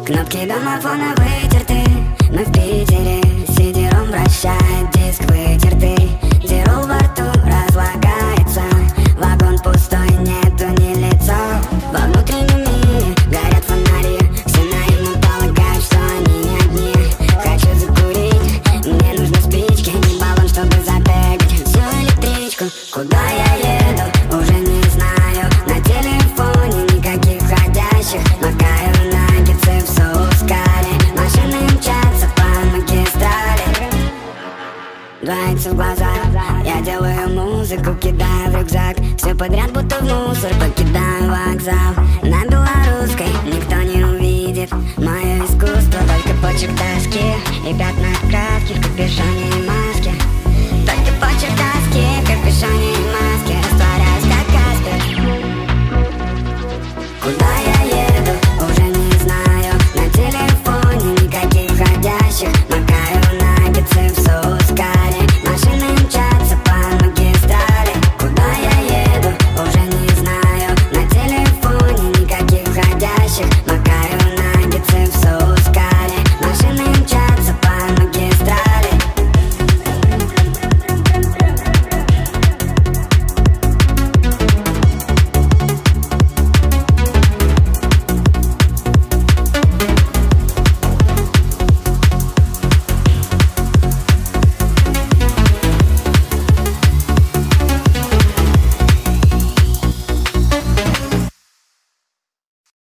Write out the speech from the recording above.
Кнопки домофона вытерты. Мы в Питере, сидером вращает диск вытертый. Дерул во рту разлагается. Вагон пустой, нету ни лица. Во внутреннем мире горят фонари. Все наивно полагают, что они не одни. Хочу закурить, мне нужны спички. Не баллон, чтобы забегать всю электричку. Куда я еду, уже не знаю. На телефоне никаких входящих. Макаю наггетсы в соус карри. Машины мчатся по магистрали. Двоится в глаза. Я делаю музыку, кидаю в рюкзак. Все подряд, будто в мусор, покидаю вокзал. На белорусской никто не увидит мое искусство. Только почерк доски и пятна кравки в капюшоне и маске.